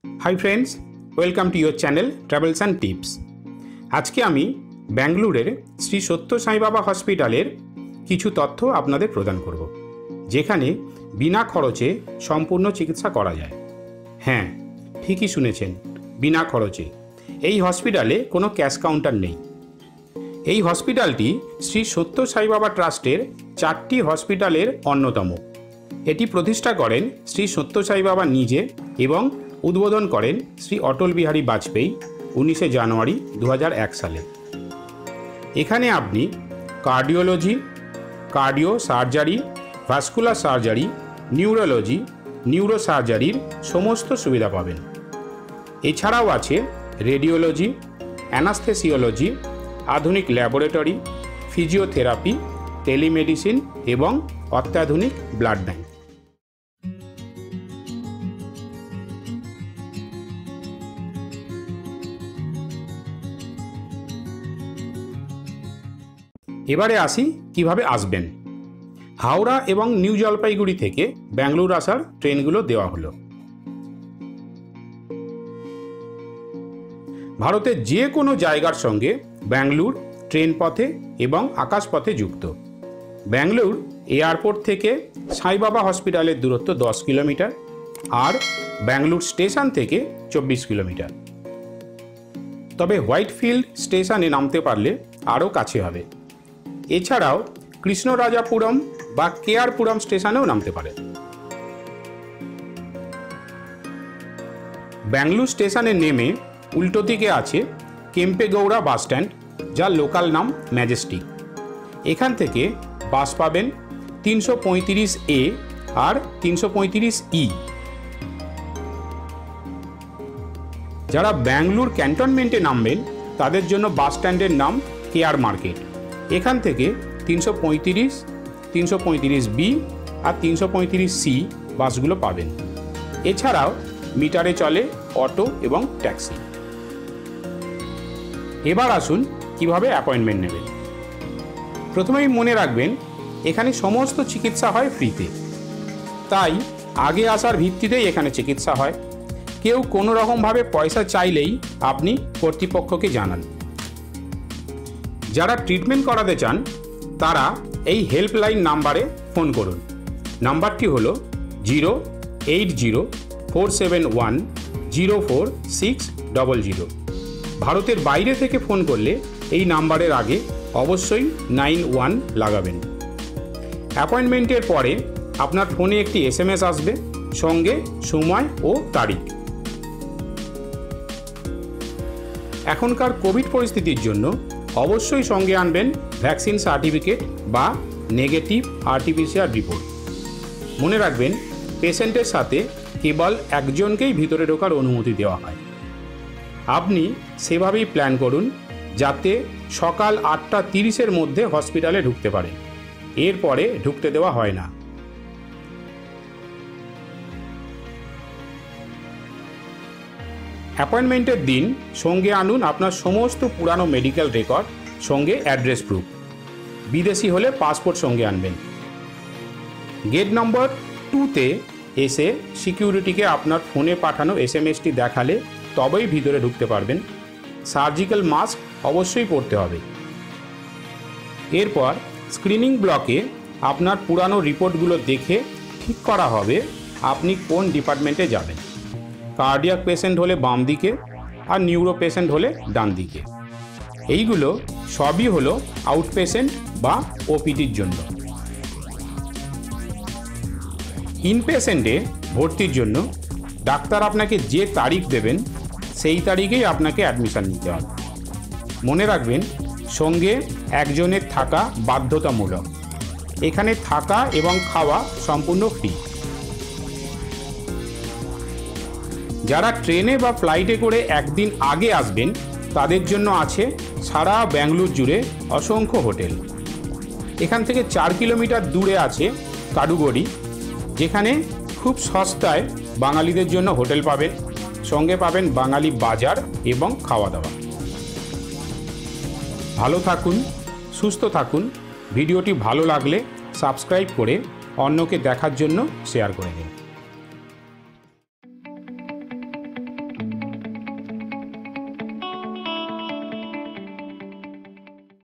High friends, welcome to your channel travels and tips. आज के आमी बेंगलुरेर श्री सत्य साई बाबा हॉस्पिटलेर किछु तथ्य आपनादेर प्रदान करब, जेखाने बिना खरचे सम्पूर्ण चिकित्सा करा जाए। हाँ, ठीकई शुनेछेन, बिना खरचे। এই हॉस्पिटले कोनो कैश काउंटार नेই। এই हॉस्पिटलटी श्री सत्य साई बाबा ट्रास्टेर 4टी हॉस्पिटलेर अन्यतम। एटी प्रतिष्ठा करें श्री सत्य साई बाबा निजे एवं उद्बोधन करें श्री अटल बिहारी वाजपेयी 19 জানুয়ারি 2001 साले। एखाने आपनी cardiology, cardio surgery, vascular surgery, neurology, নিউরোসার্জারির समस्त सुविधा पाबेन। एछाड़ाओ आछे रेडियोलॉजी, অ্যানাস্থেসিওলজি, आधुनिक ল্যাবরেটরি, फिजिओथेरापি, टेलीमेडिसिन एवं अत्याधुनिक ब्लाड बैंक। एबारे आसि किभाबे आसबेन। हावड़ा एवं निउ जलपाईगुड़ी थेके बेंगलुरु आसार ट्रेनगुलो देवा हलो। भारतेर जे कोनो जायगार संगे बेंगलुरु ट्रेन पथे एवं आकाश पथे जुक्त। बेंगलुरु एयरपोर्ट थेके साई बाबा हॉस्पिटलेर दूरत्व 10 किलोमीटर और बेंगलुरु स्टेशन थेके 24 किलोमीटर। तबे व्हाइटफिल्ड स्टेशने नामते पारले आरो काछे हबे। एछाड़ाओ कृष्णराजापुरम बा केआरपुरम स्टेशनेও नामते पारे। बेंगलुरु स्टेशने नेमे उल्टो दिके आछे केम्पेगौड़ा बास स्टैंड, जार लोकल नाम मैजेस्टिक। एखान थेके बास पाबेन 335 ए और 335 ई। जारा बेंगलुरु कैंटनमेंटे नामबेन तादेर जोन्नो बास स्टैंडेर नाम केआर मार्केट। एखान थेके 335, 335 बी और 335 सी बासगुलो पाबेन। एछाड़ाओ मिटारे चले अटो एवं टैक्सी। एबार आसुन किभाबे अपॉइंटमेंट नेबेन। प्रथमेई मने राखबेन एखाने समस्त चिकित्सा हय फ्रीते, ताई आगे आसार भित्तितेई एखाने चिकित्सा हय। केउ कोनो रकम भावे पयसा चाइलेई आपनि कर्तृपक्षके जानान। যারা ট্রিটমেন্ট করাতে চান তারা এই হেল্পলাইন নাম্বারে ফোন করুন। নাম্বারটি হলো 08047104600। ভারতের বাইরে থেকে ফোন করলে এই নাম্বারের আগে অবশ্যই 91 লাগাবেন। অ্যাপয়েন্টমেন্টের পরে আপনার ফোনে একটি SMS আসবে, সঙ্গে সময় ও তারিখ। এখনকার কোভিড পরিস্থিতির জন্য অবশ্যই সঙ্গে আনবেন ভ্যাকসিন সার্টিফিকেট বা নেগেটিভ আরটিপিসিআর রিপোর্ট। মনে রাখবেন পেশেন্টের সাথে কেবল একজনকেই ভিতরে ঢোকার অনুমতি দেওয়া হয়। আপনি সেভাবেই প্ল্যান করুন যাতে সকাল 8:30-এর মধ্যে হসপিটালে ঢুকতে পারেন। এরপরে ঢুকতে দেওয়া হয় না। অ্যাপয়েন্টমেন্টের দিন সঙ্গে আনুন আপনার সমস্ত পুরানো মেডিকেল রেকর্ড, সঙ্গে অ্যাড্রেস প্রুফ। বিদেশি হলে পাসপোর্ট সঙ্গে আনবেন। গেট নম্বর 2-তে এসে সিকিউরিটিকে আপনার ফোনে পাঠানো SMS-টি দেখালে তবেই ভিতরে ঢুকতে পারবেন। সার্জিক্যাল মাস্ক অবশ্যই পরতে হবে। এরপর স্ক্রিনিং ব্লকে আপনার পুরানো রিপোর্টগুলো দেখে ঠিক করা হবে আপনি কোন ডিপার্টমেন্টে যাবেন। কার্ডিয়াক পেশেন্ট হলে বাম দিকে আর নিউরো পেশেন্ট হলে ডান দিকে। এইগুলো সবই হলো আউট পেশেন্ট বা ওপিডির জন্য। ইন পেশেন্টে ভর্তির জন্য ডাক্তার আপনাকে যে তারিখ দেবেন সেই তারিখেই আপনাকে অ্যাডমিশন নিতে হবে। মনে রাখবেন সঙ্গে একজনের থাকা বাধ্যতামূলক। এখানে থাকা এবং খাওয়া সম্পূর্ণ ফ্রি। যারা ট্রেনে বা ফ্লাইটে করে একদিন আগে আসবেন তাদের জন্য আছে সারা বেঙ্গালুরু জুড়ে অসংখ্য হোটেল। এখান থেকে 4 কিলোমিটার দূরে আছে কাডুগড়ি, যেখানে খুব সস্তায় বাঙালিদের জন্য হোটেল পাবেন। সঙ্গে পাবেন বাঙালি বাজার এবং খাওয়া দাওয়া। ভালো থাকুন, সুস্থ থাকুন। ভিডিওটি ভালো লাগলে সাবস্ক্রাইব করে অন্যকে দেখার জন্য শেয়ার করে দিন।